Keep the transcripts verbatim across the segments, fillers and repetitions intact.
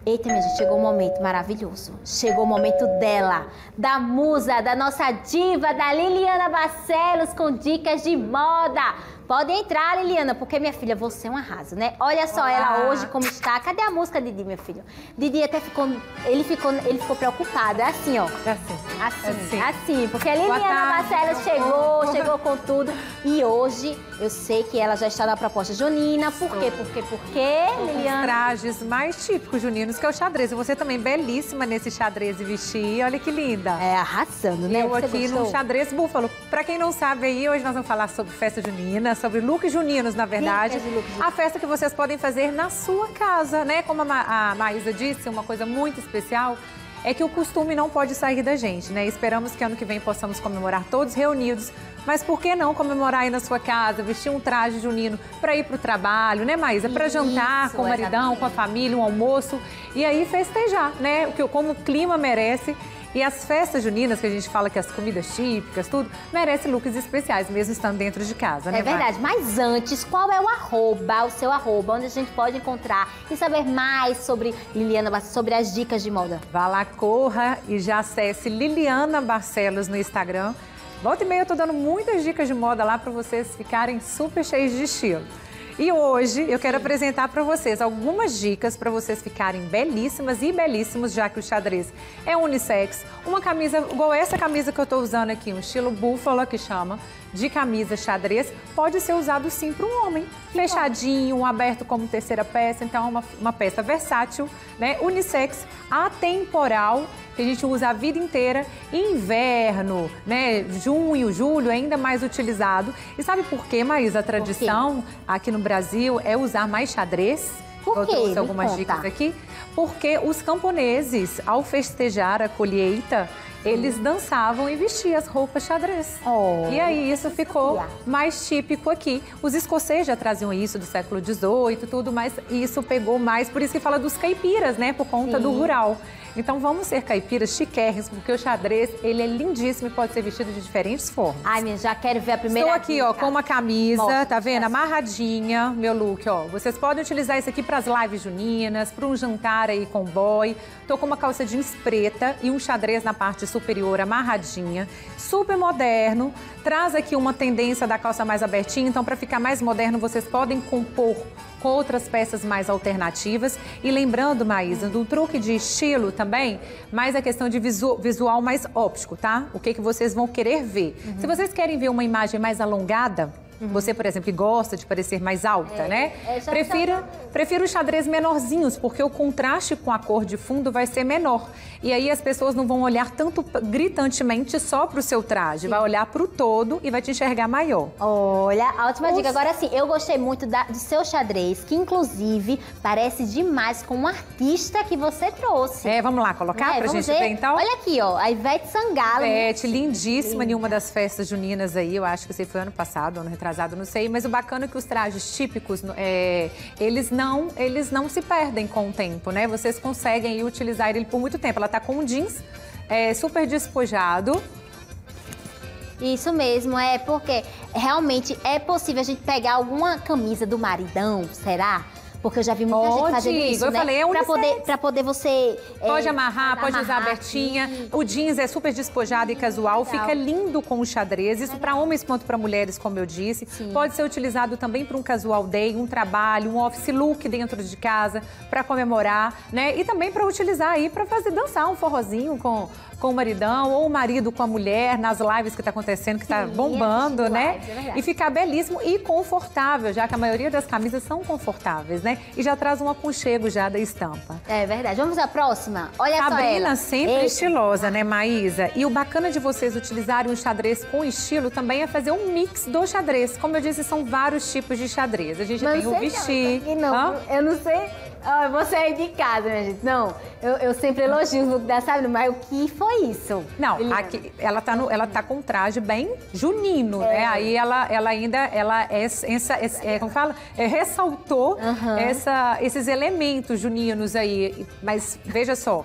Eita, minha gente, chegou um momento maravilhoso. Chegou o momento dela, da musa, da nossa diva, da Liliana Barcelos, com dicas de moda. Pode entrar, Liliana, porque, minha filha, você é um arraso, né? Olha só Olá. ela hoje como está. Cadê a música, Didi, meu filho? Didi até ficou... Ele ficou, ele ficou preocupado. É assim, ó. É assim. Assim, assim. assim. Porque a Liliana Barcelos chegou, chegou com tudo. E hoje, eu sei que ela já está na proposta junina. Por quê? Por quê? Por quê, Liliana? Os trajes mais típicos juninos, que é o xadrez. E você também belíssima nesse xadrez e vestir. Olha que linda. É, arrasando, né? Eu Você aqui gostou? no xadrez búfalo. Pra quem não sabe aí, hoje nós vamos falar sobre festa junina, sobre looks juninos, na verdade. Dicas de look junino. A festa que vocês podem fazer na sua casa, né? Como a, Ma a Maísa disse, uma coisa muito especial é que o costume não pode sair da gente, né? Esperamos que ano que vem possamos comemorar todos reunidos. Mas por que não comemorar aí na sua casa, vestir um traje junino para ir para o trabalho, né, Maísa? Para jantar com o maridão, exatamente. com a família, um almoço e aí festejar, né? Como o clima merece. E as festas juninas, que a gente fala que as comidas típicas, tudo, merecem looks especiais, mesmo estando dentro de casa, né, É verdade, mas antes, qual é o arroba, o seu arroba, onde a gente pode encontrar e saber mais sobre Liliana Barcelos, sobre as dicas de moda? Vá lá, corra e já acesse Liliana Barcelos no Instagram. Volta e meia eu tô dando muitas dicas de moda lá para vocês ficarem super cheios de estilo. E hoje eu quero apresentar para vocês algumas dicas para vocês ficarem belíssimas e belíssimos, já que o xadrez é unissex. Uma camisa, igual essa camisa que eu estou usando aqui, um estilo búfalo que chama, de camisa xadrez, pode ser usado sim para um homem. Fechadinho, aberto como terceira peça, então é uma, uma peça versátil, né? Unissex, atemporal, que a gente usa a vida inteira, inverno, né? Junho, julho, ainda mais utilizado. E sabe por quê, Maísa? A tradição aqui no Brasil é usar mais xadrez. Por Eu quê? trouxe Me algumas conta. dicas aqui. Porque os camponeses, ao festejar a colheita, eles dançavam e vestiam as roupas xadrez. Oh, e aí isso ficou sabia. mais típico aqui. Os escoceses já traziam isso do século dezoito, tudo, mas isso pegou mais, por isso que fala dos caipiras, né? Por conta Sim. do rural. Então vamos ser caipiras chiquérrimos, porque o xadrez, ele é lindíssimo e pode ser vestido de diferentes formas. Ai, minha, já quero ver a primeira Estou aqui, ó, dica. com uma camisa, Mostra, tá vendo? mostra. Amarradinha, meu look, ó. Vocês podem utilizar isso aqui para as lives juninas, para um jantar aí com boy. Tô com uma calça jeans preta e um xadrez na parte superior amarradinha. Super moderno. Traz aqui uma tendência da calça mais abertinha, então para ficar mais moderno, vocês podem compor com outras peças mais alternativas. E lembrando, Maísa, do truque de estilo também, mais a questão de visu visual mais óptico, tá? O que, que vocês vão querer ver. Uhum. Se vocês querem ver uma imagem mais alongada, uhum. você, por exemplo, que gosta de parecer mais alta, é, né? É, prefira, prefira os xadrez menorzinhos, porque o contraste com a cor de fundo vai ser menor. E aí as pessoas não vão olhar tanto gritantemente só para o seu traje, Sim. vai olhar para o todo e vai te enxergar maior. Olha, a última Os... dica. Agora sim, eu gostei muito da, do seu xadrez, que inclusive parece demais com um artista que você trouxe. É, vamos lá colocar é, pra vamos gente ver. ver então? Olha aqui, ó, a Ivete Sangalo. Ivete, lindíssima Linda. em uma das festas juninas aí, eu acho que sei foi ano passado, ano retrasado, não sei, mas o bacana é que os trajes típicos, é, eles, não, eles não se perdem com o tempo, né? Vocês conseguem aí, utilizar ele por muito tempo. Ela tá com um jeans é, super despojado. Isso mesmo, é porque realmente é possível a gente pegar alguma camisa do maridão, será? Porque eu já vi muita Pode, gente fazendo isso, eu né? falei, é pra unissex. poder, pra poder você... Pode é, amarrar, pode usar amarrar, abertinha. sim. O jeans é super despojado e casual, Legal. fica lindo com o xadrez. Isso para homens quanto para mulheres, como eu disse. Sim. Pode ser utilizado também para um casual day, um trabalho, um office look dentro de casa, para comemorar, né? E também para utilizar aí para fazer dançar um forrozinho com, com o maridão ou o marido com a mulher nas lives que tá acontecendo, que tá Sim, bombando, assistir né? lives, é verdade. E ficar belíssimo e confortável, já que a maioria das camisas são confortáveis, né? E já traz um aconchego já da estampa. É verdade. Vamos à próxima? Olha só Sabrina ela. sempre Eita. estilosa, né, Maísa? E o bacana de vocês utilizarem um xadrez com estilo também é fazer um mix do xadrez. Como eu disse, são vários tipos de xadrez. A gente Mas tem o não sei vestir. Não, não, Hã? eu não sei. Ah, você é de casa, minha gente. Não, eu, eu sempre elogio o look da Sabrina, mas o que foi isso? Não, Liliana? aqui, ela, tá no, ela tá com um traje bem junino, É. né? Aí ela, ela ainda, ela é, essa, é, como fala? É, ressaltou Uhum. essa, esses elementos juninos aí. Mas veja só,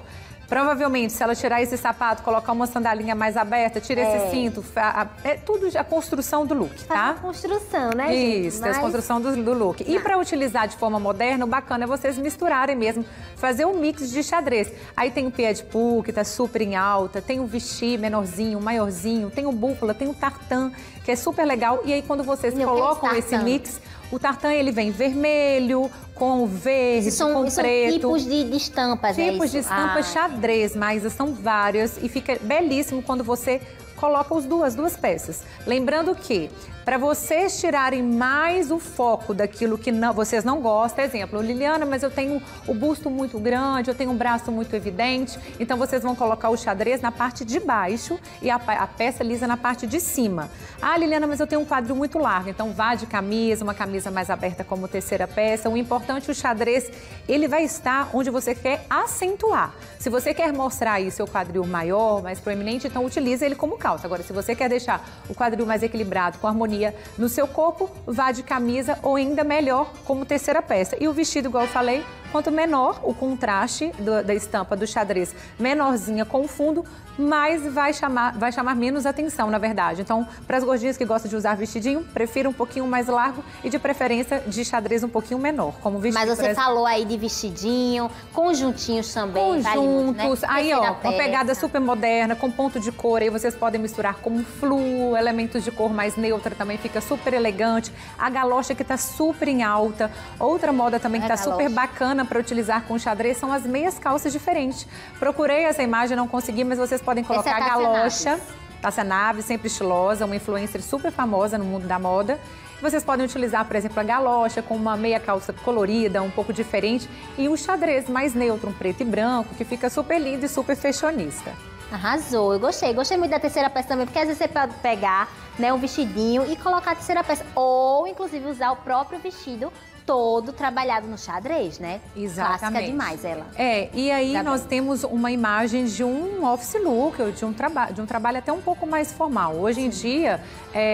Provavelmente, se ela tirar esse sapato, colocar uma sandalinha mais aberta, tira É. esse cinto, a- a- é tudo a construção do look, Faz tá? uma construção, né, gente? Isso, Mas- a construção do, do look. E para utilizar de forma moderna, o bacana é vocês misturarem mesmo, fazer um mix de xadrez. Aí tem o pied de poux, que tá super em alta, tem o vestir menorzinho, maiorzinho, tem o búfala, tem o tartan, que é super legal. E aí quando vocês Meu, colocam que é esse tartan? mix, o tartan ele vem vermelho, com verde, São, com são preto. tipos de, de estampas, é Tipos isso? de estampas Ah, xadrez, mas são várias e fica belíssimo quando você coloca as duas, duas peças. Lembrando que, para vocês tirarem mais o foco daquilo que não, vocês não gostam, exemplo, Liliana, mas eu tenho o busto muito grande, eu tenho um braço muito evidente, então vocês vão colocar o xadrez na parte de baixo e a, a peça lisa na parte de cima. Ah, Liliana, mas eu tenho um quadril muito largo, então vá de camisa, uma camisa mais aberta como terceira peça. O importante, o xadrez, ele vai estar onde você quer acentuar. Se você quer mostrar aí seu quadril maior, mais proeminente, então utilize ele como calça. Agora, se você quer deixar o quadril mais equilibrado, com harmonia no seu corpo, vá de camisa ou ainda melhor como terceira peça. E o vestido, igual eu falei, quanto menor o contraste do, da estampa do xadrez, menorzinha com o fundo, mais vai chamar, vai chamar menos atenção, na verdade. Então, para as gordinhas que gostam de usar vestidinho, prefira um pouquinho mais largo e de preferência de xadrez um pouquinho menor, como vestido. Mas você falou aí de vestidinho, conjuntinhos também. vale muito, né? Conjuntos, aí ó, Terceira uma pegada peça. super moderna, com ponto de cor, aí vocês podem misturar com fluo, elementos de cor mais neutra também, fica super elegante. A galocha que tá super em alta. Outra moda também que A tá super galocha. bacana para utilizar com xadrez são as meias calças diferentes. Procurei essa imagem, não consegui, mas vocês podem colocar Essa é a a Tássia galocha. Naves. Tássia Naves, sempre estilosa, uma influencer super famosa no mundo da moda. Vocês podem utilizar, por exemplo, a galocha com uma meia calça colorida, um pouco diferente, e um xadrez mais neutro, um preto e branco, que fica super lindo e super fashionista. Arrasou, eu gostei. Gostei muito da terceira peça também, porque às vezes você pode pegar, né, um vestidinho e colocar a terceira peça. Ou, inclusive, usar o próprio vestido todo trabalhado no xadrez, né? Exatamente. Clássica demais ela. É, e aí Tá nós bem. temos uma imagem de um office look, ou de um, traba de um trabalho até um pouco mais formal. Hoje em dia,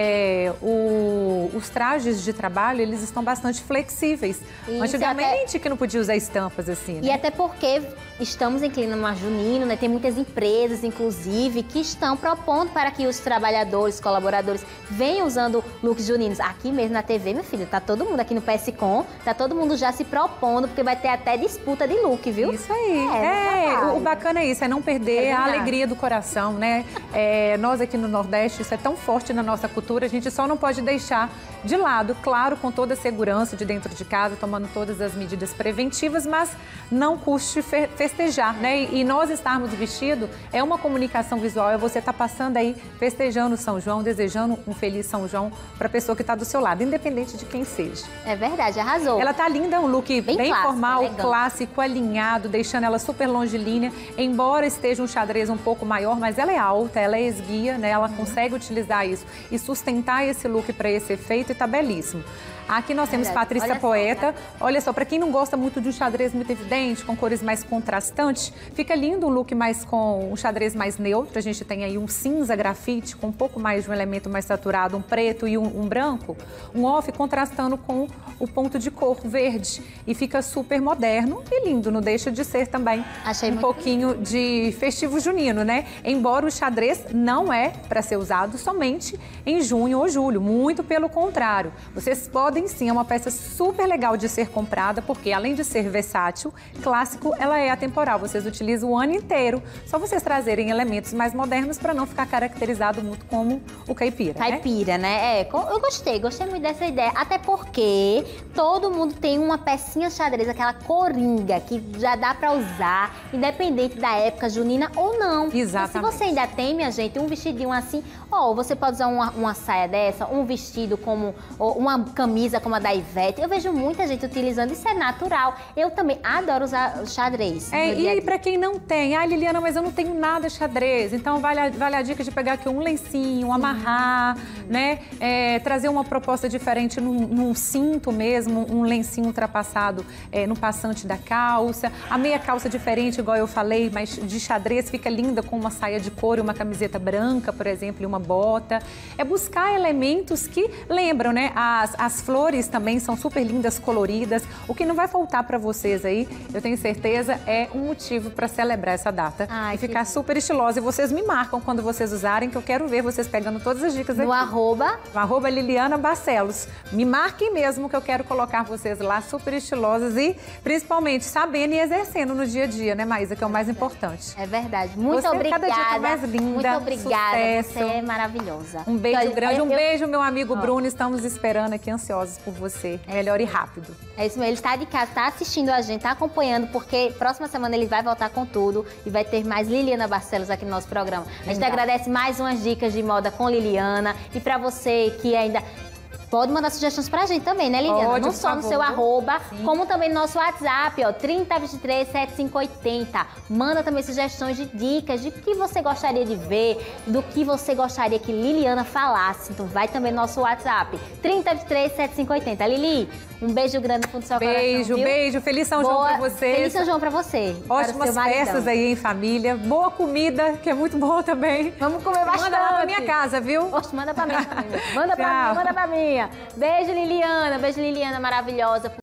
é, o- os trajes de trabalho, eles estão bastante flexíveis. Isso, Antigamente que não podia usar estampas assim, E né? até porque estamos em clima mais junino, né? Tem muitas empresas, inclusive, que estão propondo para que os trabalhadores, colaboradores, venham usando looks juninos. Aqui mesmo na T V, meu filho, tá todo mundo aqui no P S Com, tá todo mundo já se propondo, porque vai ter até disputa de look, viu? Isso aí. É, É, trabalho. o, o bacana é isso, é não perder É a verdade. alegria do coração, né? É, nós aqui no Nordeste, isso é tão forte na nossa cultura, a gente só não pode deixar de lado, claro, com toda a segurança de dentro de casa, tomando todas as medidas preventivas, mas não custe fe- festejar, né? E, e nós estarmos vestidos é uma comunicação visual, é você estar passando aí, festejando São João, desejando um feliz São João para a pessoa que está do seu lado, independente de quem seja. É verdade, arrasou. Ela tá linda, um look bem, Bem clássico, formal, elegante. clássico, alinhado, deixando ela super longilínea. Embora esteja um xadrez um pouco maior, mas ela é alta, ela é esguia, né? Ela consegue utilizar isso e sustentar esse look para esse efeito e tá belíssimo. Aqui nós temos Verdade. Patrícia Olha só, Poeta. né? Olha só, para quem não gosta muito de um xadrez muito evidente, com cores mais contrastantes, fica lindo um look mais com um xadrez mais neutro. A gente tem aí um cinza grafite com um pouco mais de um elemento mais saturado, um preto e um, um branco. Um off contrastando com o ponto de cor verde. E fica super moderno e lindo, não deixa de ser também Achei um muito pouquinho de festivo junino, né? Embora o xadrez não é para ser usado somente em junho ou julho, muito pelo contrário. Vocês podem sim, é uma peça super legal de ser comprada, porque além de ser versátil, clássico, ela é atemporal. Vocês utilizam o ano inteiro, só vocês trazerem elementos mais modernos para não ficar caracterizado muito como o caipira, né? Caipira, né? É, co- eu gostei, gostei muito dessa ideia. Até porque todo mundo tem uma pecinha xadrez, aquela coringa, que já dá pra usar, independente da época junina ou não. Exatamente. E se você ainda tem, minha gente, um vestidinho assim, ó, você pode usar uma, uma saia dessa, um vestido como, ou uma camisa como a da Ivete. Eu vejo muita gente utilizando, isso é natural. Eu também adoro usar xadrez. É, no dia a e dia. para quem não tem, ah, Liliana, mas eu não tenho nada xadrez, então vale a, vale a dica de pegar aqui um lencinho, amarrar, né? É, trazer uma proposta diferente num, num cinto mesmo, um lencinho ultrapassado é, no passante da calça, a meia calça diferente, igual eu falei, mas de xadrez, fica linda com uma saia de couro e uma camiseta branca, por exemplo, e uma bota. É buscar elementos que lembram, né? As, as flores também são super lindas, coloridas. O que não vai faltar para vocês aí, eu tenho certeza, é um motivo para celebrar essa data. Ai, e ficar que... super estilosa. E vocês me marcam quando vocês usarem, que eu quero ver vocês pegando todas as dicas aqui. No arroba? No arroba Liliana Barcelos. Me marquem mesmo, que eu quero colocar vocês lá super estilosas e principalmente sabendo e exercendo no dia a dia, né, Maísa? Que é o mais importante. É verdade. Muito você obrigada. Cada dia tá mais linda. Muito obrigada. Sucesso. Você é maravilhosa. Um beijo então, grande. Eu, um eu... beijo, meu amigo oh. Bruno. Estamos esperando aqui, ansiosos por você. É Melhor e rápido. É isso mesmo. Ele está de casa, está assistindo a gente, está acompanhando, porque próxima semana ele vai voltar com tudo e vai ter mais Liliana Barcelos aqui no nosso programa. A gente agradece mais umas dicas de moda com Liliana. E para você que ainda... Pode mandar sugestões pra gente também, né, Liliana? Pode, não só no favor. seu arroba, Sim. como também no nosso WhatsApp, ó, trinta, vinte e três, setenta e cinco, oitenta. Manda também sugestões de dicas, de que você gostaria de ver, do que você gostaria que Liliana falasse. Então vai também no nosso WhatsApp, trinta, vinte e três, setenta e cinco, oitenta. Lili, um beijo grande no fundo do seu beijo, coração, Beijo, viu? beijo. Feliz São Boa... João pra você. Feliz São João pra você. Ótimas festas aí em família. Boa comida, que é muito boa também. Vamos comer bastante. Manda lá pra minha casa, viu? Oxe, manda pra mim também. Manda pra mim, manda pra mim. Beijo, Liliana. Beijo, Liliana, maravilhosa.